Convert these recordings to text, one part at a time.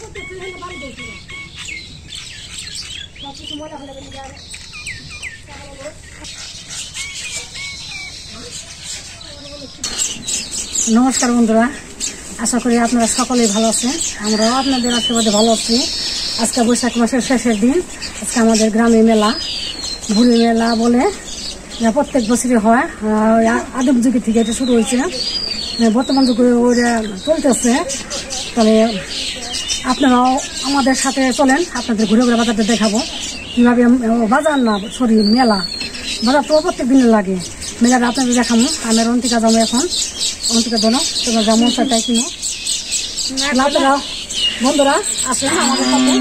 নমস্কার বন্ধুরা, আশা করি আপনারা সকলেই ভালো আছেন। আমরাও আপনাদের আশীর্বাদে ভালো আছি। আজকে বৈশাখ মাসের শেষের দিন। আজকে আমাদের গ্রামে মেলা, ভুরি মেলা বলে, প্রত্যেক বছরই হয়। আদিম যুগে থেকে এটা শুরু হয়েছে, বর্তমান যুগে ওইটা চলতেছে। তাহলে আপনারাও আমাদের সাথে চলেন, আপনাদের ঘুরে ঘুরে বাজারটা দেখাবো কীভাবে। বাজার না, সরি, মেলা। বাজার তো প্রত্যেক দিনে লাগে, মেলাটা আপনাদের দেখাবো। আমি অন্তিকা যাবো এখন, অন্তিকা দেন তোমরা যেমন তাই কিনো। আপনারা বন্ধুরা আসেন আমাদের সাথে।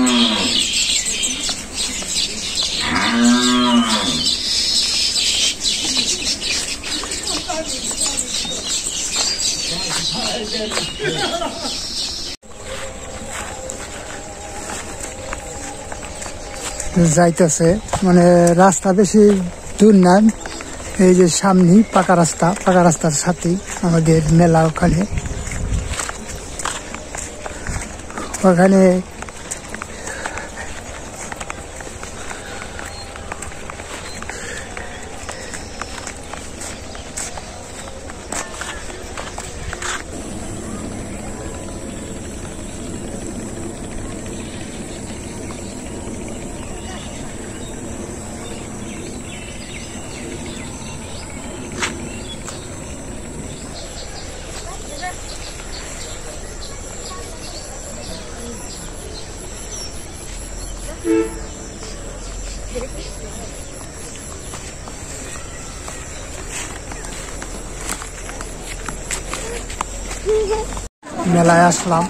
যাইতেছে মানে রাস্তা বেশি দূর না, এই যে সামনে পাকা রাস্তা, পাকা রাস্তার সাথেই আমাদের মেলা। ওখানে মেলায় আসলাম।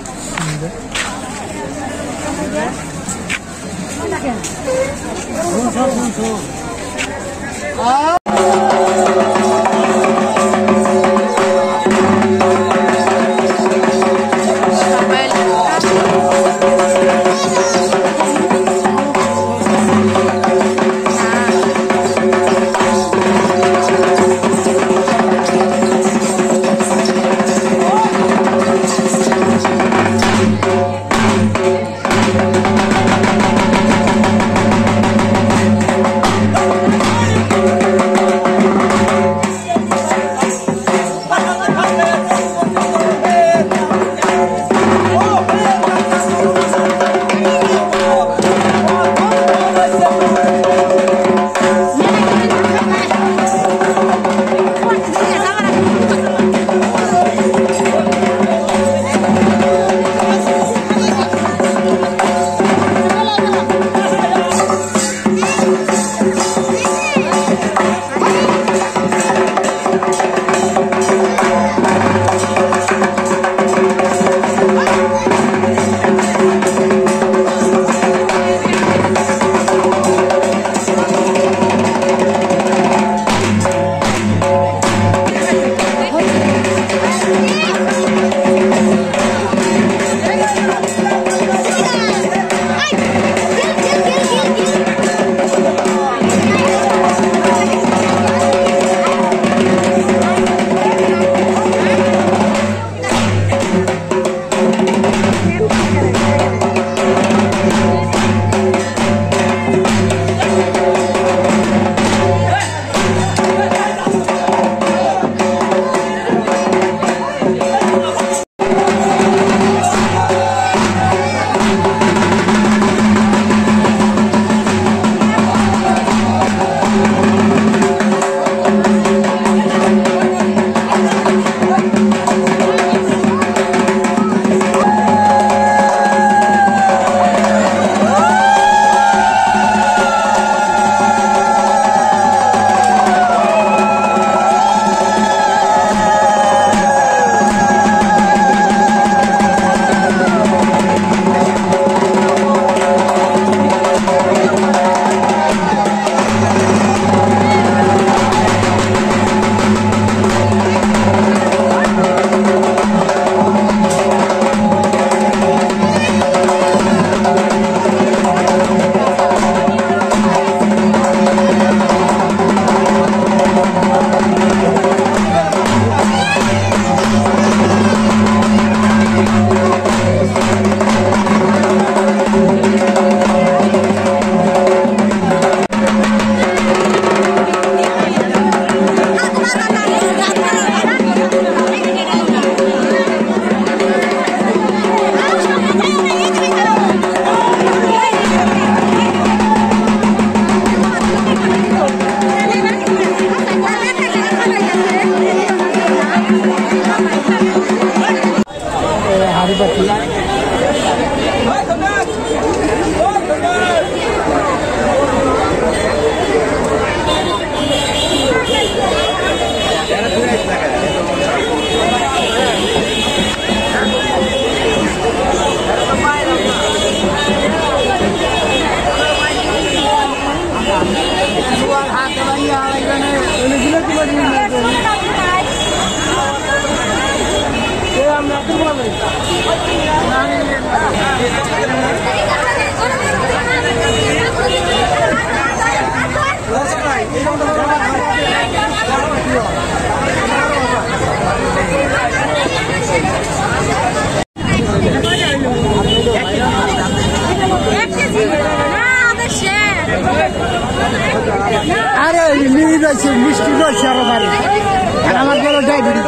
বয়সী আরো বাড়ি, আর আমার গেল ডায়াবেটিস।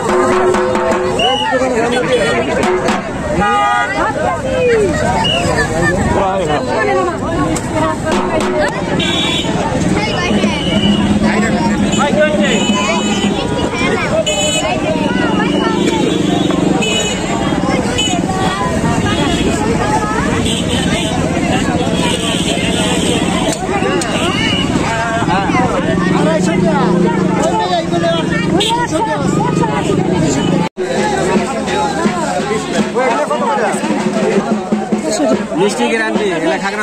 মিষ্টি গ্যারান্টি এলা খাগড়া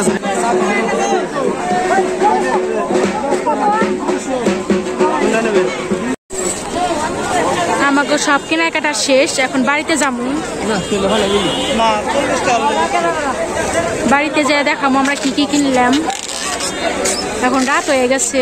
আমাকে সব কেনাকাটা শেষ, এখন বাড়িতে যাবো। বাড়িতে যেয়ে দেখাবো আমরা কি কি কিনলাম। এখন রাত হয়ে গেছে,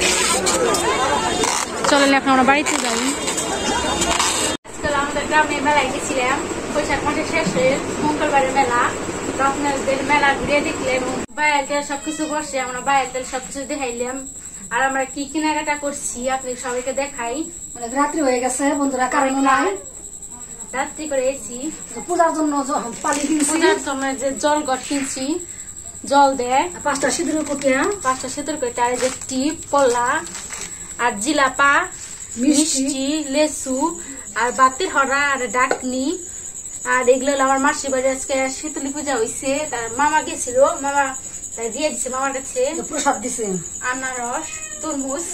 চলেন এখন আমরা বাড়িতে যাই। আজকাল আমাদের গ্রামে মেলায় গেছিলাম, বৈশাখ মাসের শেষে মঙ্গলবারের মেলা। আপনাদের মেলা ঘুরে দেখলাম, বাইরের তেল সবকিছু বসে, আমরা বাইরের তেল সবকিছু দেখাইলাম। আর আমরা কি কেনাকাটা করছি আপনি সবাইকে দেখাই। অনেক রাত্রি হয়ে গেছে বন্ধুরা, কারণ নাই রাত্রি করে এসি পূজার জন্য পালি কিনছি, পূজার সময় যে জল গট কিনছি, জল দেয় 5টা সিঁদুর কুটিয়া, 5টা সেতুর করে, আর যে টিপ পল্লা আর জিলাপা, মিষ্টি, লেসু আর বাতির হরা আর ডাকনি। আর এগুলো হলো আমার মাসির বাড়ি। আজকে শীতলী পূজা হয়েছে, তার মামা গেছিল, মামা তাই দিয়ে দিচ্ছে মামার কাছে প্রসাদ দিছে, আনারস, তরমুজ,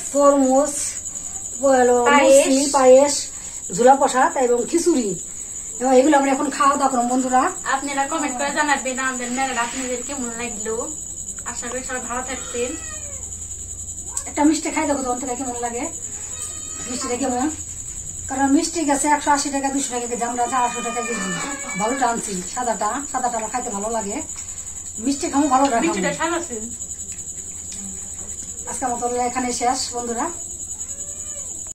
পায়েস, ঝোলা প্রসাদ এবং খিচুড়ি। এবং এগুলো আমরা এখন খাওয়া দাওয়া করব বন্ধুরা। আপনারা কমেন্ট করে জানাবেন আমাদের মেলাটা আপনাদের কেমন লাগলো। আশা করি সবাই ভালো থাকবেন। একটা মিষ্টি খাই দেখো তোমার থেকে কেমন লাগে, মিষ্টিটা কেমন। কারণ মিষ্টি গেছে 180 টাকা, 200 টাকা কেজি, আমরা 400 টাকা কেজি ভালোটা আনছি। সাদাটা আমার খাইতে ভালো লাগে, মিষ্টি খাবো ভালো লাগে। মিষ্টিটা স্বাদ আছে। আজকের মতো এখানে শেষ বন্ধুরা।